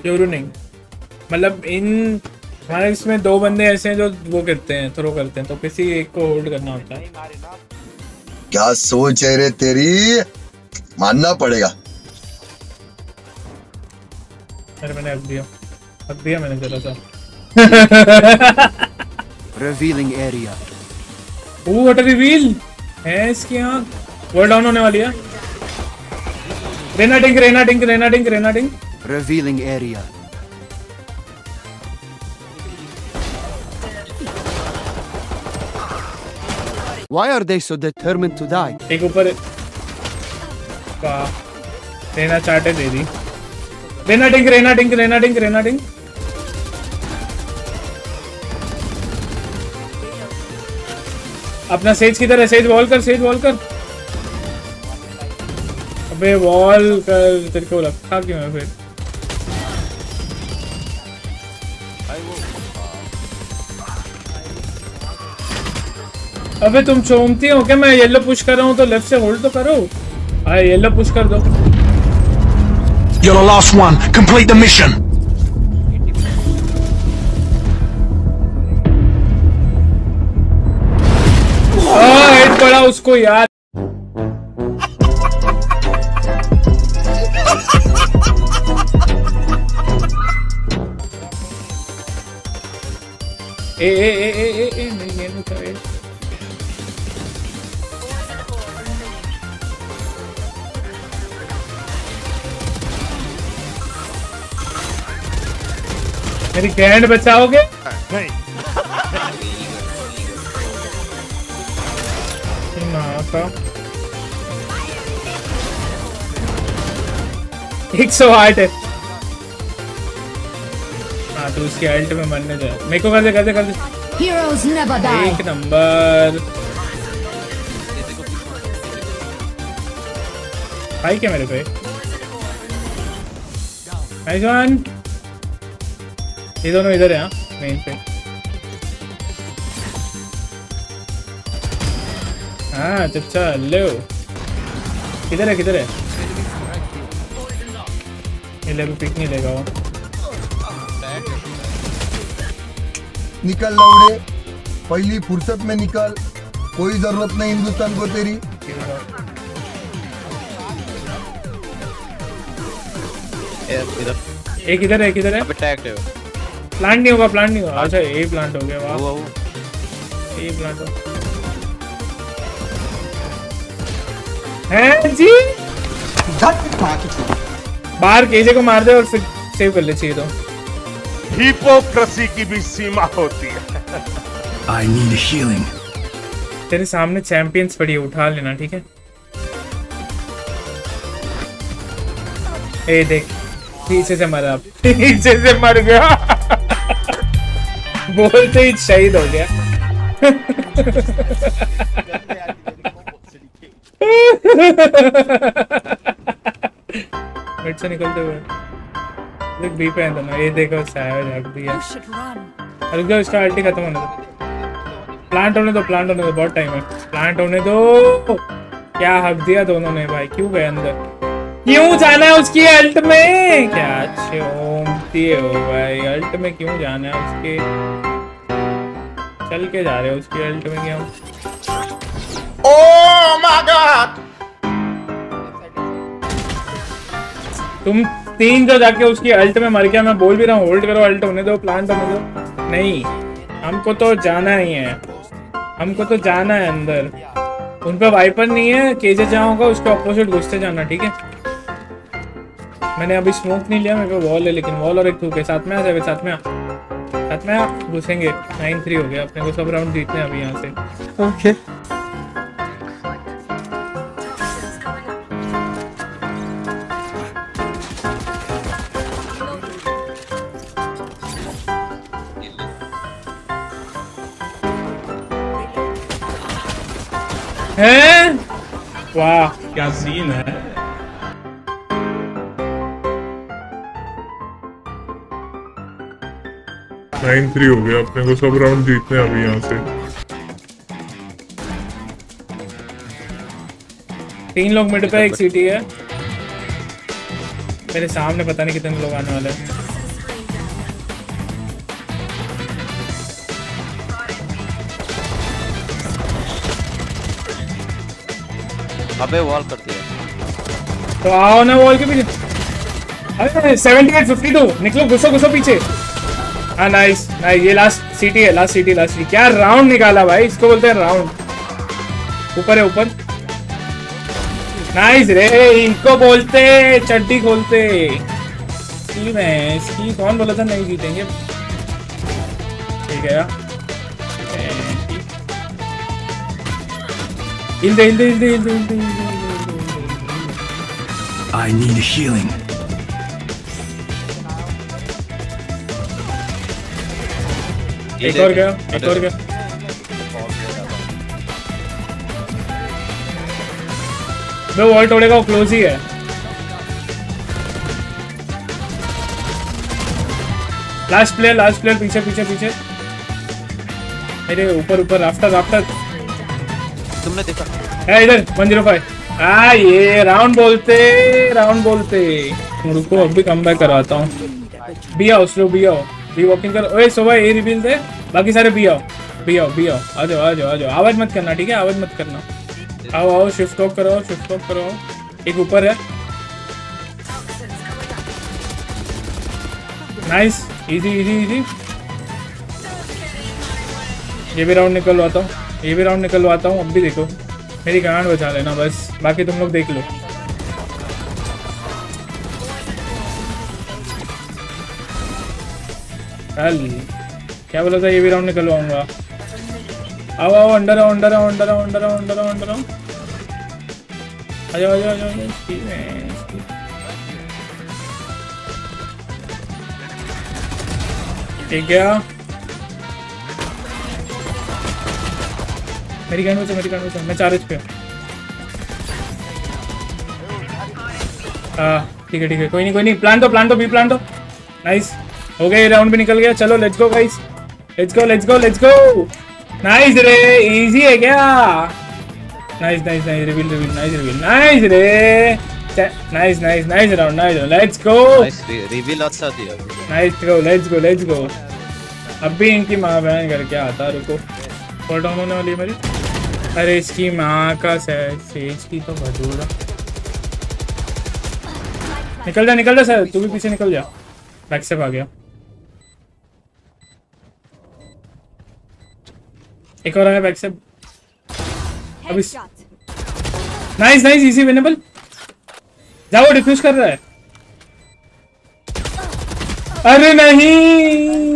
Yoru नहीं, मतलब इन हमारे इसमें 2 बंदे ऐसे हैं जो वो करते हैं, थ्रो करते हैं, तो किसी एक को होल्ड करना होता है। क्या सोच है रे तेरी, मानना पड़ेगा। अरे मैंने हक दिया मैंने जरा सा। Revealing area. What a reveal है इसकी आंख। वर्ल्ड डाउन होने वाली है। रेनाडिंग। Revealing area. Why are they so determined to die? एक ऊपर वाह, रेना चाटे दे दी। रेनाडिंग। अपना सेज किधर है? सेज वॉल कर। अबे वॉल कर, तेरे को रखा क्यों है फिर? अबे तुम चोमती हो क्या? मैं येलो पुश कर रहा हूँ तो लेफ्ट से होल्ड तो करो। अरे येलो पुश कर दो। You're the last one. Complete the mission. Head पड़ा उसको यार। ए नहीं करे। मेरी ग्रैंड बचाओगे? नहीं। का 108 है। हाँ तो उसकी अल्ट में मरने जा। मेरे को कर दे। Heroes never die. एक नंबर भाई क्या मेरे पे। Nice one. ये दोनों इधर है मेन पे। हाँ चचा लो। किधर है? ये ले पिक नहीं लेगा वो। निकल लौड़े, पहली फुर्सत में निकल, कोई जरूरत नहीं हिंदुस्तान को तेरी। एक इधर है। प्लांट नहीं होगा। अच्छा ये प्लांट हो गया। वाह ये प्लांट हो है जी। बाहर केजे को मार दे और फिर सेव कर ले चाहिए तो। हिपोक्रेसी की भी सीमा होती है। I need healing. तेरे सामने चैंपियंस पड़ी है, उठा लेना ठीक है। ए देख पीछे से मरा, पीछे से मर गया। बोलते ही शहीद हो गया। मिड से निकलते हुए देख बी पे है ना। ये देखो सैवेज हक दिया। रुक जाओ, इसका अल्टी खत्म होने दो। प्लांट होने दो बहुत टाइम है। प्लांट होने दो। क्या हक दिया दोनों ने भाई। क्यों गए अंदर? क्यों जाना है उसकी अल्ट में? क्या चोमती हो भाई, अल्ट में क्यों जाना है उसके? चल के जा रहे हो उसकी अल्ट में क्या? Oh my God. तुम 3 जो जाके उसकी अल्ट में मर गया। मैं बोल भी रहा हूँ होल्ड करो, अल्ट होने दो, प्लांट होने दो। नहीं, हमको तो जाना ही है, हमको तो जाना है अंदर। उन पे वाइपर नहीं है। केजे जहाँ होगा उसके ऑपोजिट घुसते जाना ठीक है। मैंने अभी स्मोक नहीं लिया, मेरे पे वॉल है, लेकिन वॉल और एक थूक है। साथ में आ घुसेंगे। 9-3 हो गया अपने को। सब राउंड जीतने अभी यहाँ से। Okay. हैं? वाह क्या सीन है। नाइन 3 हो गया अपने को। सब राउंड जीतने अभी यहाँ से। 3 लोग मिड पे, एक सीटी है। मेरे सामने पता नहीं कितने लोग आने वाले हैं। अबे वॉल करती है। तो आओ ना वॉल के पीछे। अरे 78 52 निकलो, घुसो घुसो पीछे। हाँ नाइस नाइस, ये लास्ट सिटी है, लास्ट सिटी लास्ट सिटी। क्या राउंड निकाला भाई, इसको बोलते हैं राउंड। ऊपर है ऊपर। नाइस रे, इनको बोलते चड्डी खोलते। इसकी कौन बोला था नहीं जीतेंगे। ठीक है यार, हिल दे हिल दे हिल दे हिल दे हिल दे। I need healing. एक और गया, एक और गया। वो वॉल तोड़ेगा, वो क्लोज ही है। लास्ट प्लेयर पीछे पीछे पीछे। अरे ऊपर ऊपर राफ्टर राफ्टर। तुमने देखा है इधर 105। ये राउंड बोलते राउंड बोलते। रुको अभी कम बैक करवाता हूँ। बी आओ, स्लो बी आओ, बी वॉकिंग करो। ओए सोबा ए रिवील दे, बाकी सारे बी आओ बी आओ बी आओ। आ जाओ आ जाओ आ जाओ, आवाज मत करना ठीक है, आवाज मत करना। आओ आओ, शिफ्ट ऑफ करो शिफ्ट ऑफ करो। एक ऊपर है। Nice, easy easy easy. ये भी राउंड निकलवाता हूँ, ये भी राउंड निकलवाता हूँ। अब भी देखो, मेरी गांड बचा लेना बस, बाकी तुम लोग देख लो। चल क्या बोला था, ये भी राउंड निकलवाऊंगा। आओ आओ, अंडर आओ अंडर आओ अंडर आओ अंडर आओ अंडर आओ अंडर आओ। आ जाओ आ जाओ आ जाओ। ठीक है, मेरी गन बचा, मैं 4 HP। ठीक है कोई नहीं प्लान तो बी प्लान तो। नाइस हो गया, ये राउंड भी निकल गया। चलो let's go guys, let's go. Nice Ray, easy है क्या। Nice reveal nice Ray. Nice round let's go. Reveal अच्छा दिया। Let's go. अब भी इनकी माँ बहन करके आता। रुको, फॉल डाउन होने वाली है मेरी। अरे इसकी माँ का सेज की तो भजूरा। निकल जा सर, तू भी पीछे निकल जा। बैक से भाग गया। एक और आया बैक से। अब इस नाइस इजी विनेबल। जाओ, डिफ्यूज कर रहा है। अरे नहीं,